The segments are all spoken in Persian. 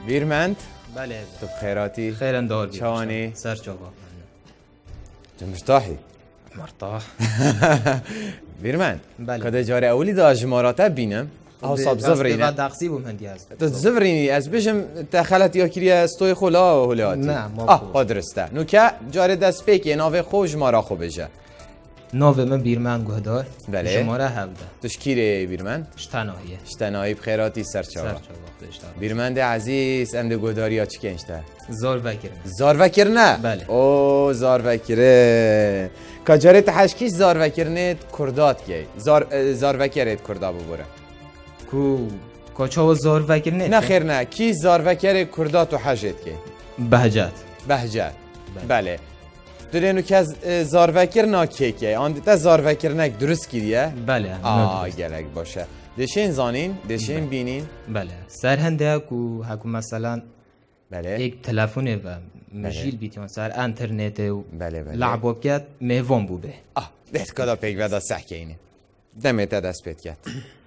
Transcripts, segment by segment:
بیرمند بله تو بخیراتی خیرن دار چوانی سر چاقا تو مرتاحی مرتاح بیرمند بله. کده جاره اولی دا جماراته بینم او صاب زفرینه دقسی بوم هندی است تو زفرینی از بشم تخلت یا کری استوی خولا و هلاتی نه ما درسته نو که جاره دست پیکی ناوه خوش مارا خو بجه ناوه من بیرمن گهدار بله. شماره 17 تشکیره بیرمند شتناهیه شتنایی بخیراتی سرچاوا سر چاقا بیرمند عزیز ام گوداری ها چی کنشته زار وکر زار وکر نه بله. او زار وکره کجاره تحشکیش زار وکر نه کردات کی زار وکرت کردا ببره کوچا و زار وکر نه خیر نه کی زار وکر کردات و حجت کی بهجت بهجت بله درینو که از زار وکر نا کی آن دیتا زار وکر نک درست کیه بله گلک باشه دشین زانین دشین بینین بله سرهنده کو حکم مثلا بله یک تلفن و مجیل بیتیان سر انترنت و بله لعب بکت میوان بوده دست کدا پیک ودا سحکه اینه دمت دست پیت کرد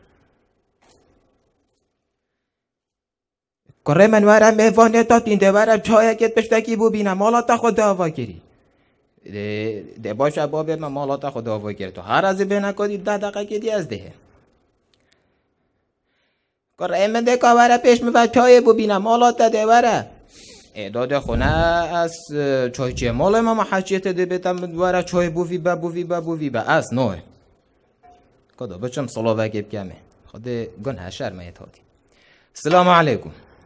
کره من ورم میوانه تا تینده ورم چای کت پشتکی بو بینم مالاتا خود دعوا کری ده باشه بابه من مالاتا خود دعوا کری تو هر از بینه کدی 10 دقیقه کدی از ده کره من ده کاوره پیش میفت چای بو بینم مالاتا ده وره داده خونه از چای چیه مال ما حجیت ده بیتم وره چای بوفی با از نوه کدا بچم صلاة وکیب کمه خود گن هشر میت هاتی السلام علیکم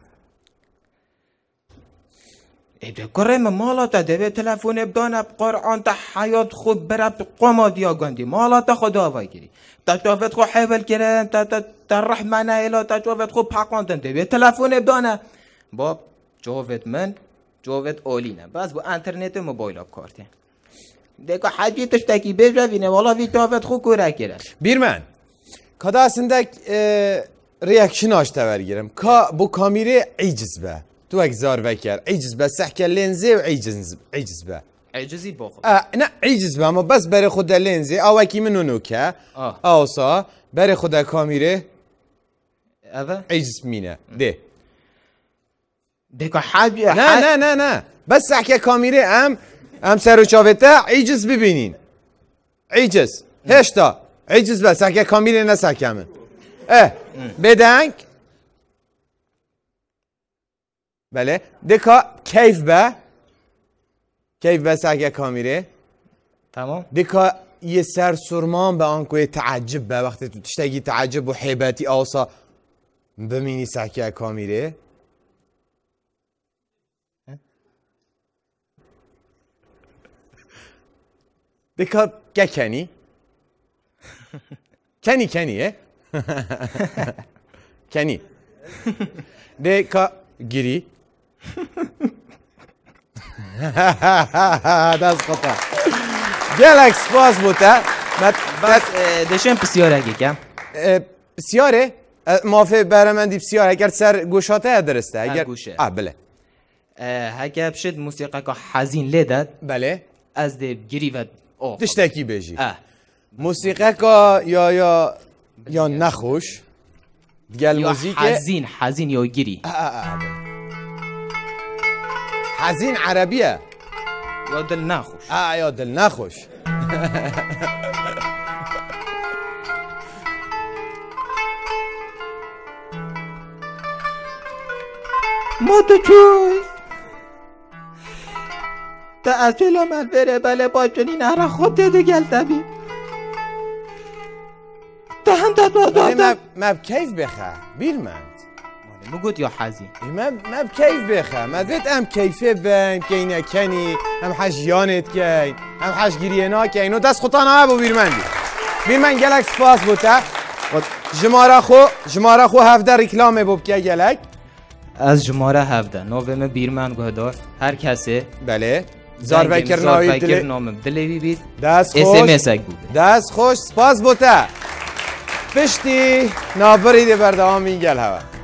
ایده کره من مالاتا ده تلفون بدانه قرآن تا حیات خود برب قما دیا گندی مالاتا خدا وای گیری تا جافت خود حیول کرن تا رحمنه ایلا تا جافت خود پاقاندن ده تلفون بدانه باب جوفت اولینه بس با انترنت موبایل ها کارته دیگه حجی تشتکی بجوینه والا وی جوفت خود کوره کرد بیرمن کدا اسندک ریاکشن آشته برگیرم کا بو کامیره عیجز به تو اک زار وکر عیجز به سحکه لنزه و عیجز به عجزی باخد نه عیجز به اما بس بره خود لنزه او اکی منو نوکه اوسا بره خود کامیره اوه عیجز مینه ده دیگه حجی نه بس سحکه کامیره ام سر و چاوته عیجز ببینین عیجز هشتا عیجز به سحکه کامیره نه سحکمه بدنگ بله دکا کیف به سحکه کامیره تمام دکا یه سر سرمان به آنکو تعجب به وقتی تو تشتگی تعجب و حیبتی آسا بمینی سحکه کامیره دکا کنی کنیه کنی دکا گیری دست خطا گلک سپاس بوده بس دشم بسیاره گیگم بسیاره مافه برمندی بسیاره اگر سر گوشاته درسته اگر گوشه بله هکه بشد موسیقی که حزین لیدد بله از ده گیری و تشتکی بجی موسیقی که یا نخوش گل موزیک حزین یا گیری حزین عربیه یا دل نخوش یا دل نخوش موتو چوی تا از جلو من بره بله با جنین هر خود دیده گل تبی تا هم داد مب کیف بخه بیرمند مگود یا حزین مب کیف بخه مدت ام کیفه بین که اینه کنی هم حجیانت کن هم حجگیرینا کن و دست خطا نه بو بیرمند گلک سپاس بوده جماره خو 17 ریکلامه بو بکه گلک از جماره 17 نوم بیرمن گهدار هر کسی بله زار وکر نام دلوی بید دست خوش سپاس بوده پشتی نابری ده بردام این گل هوا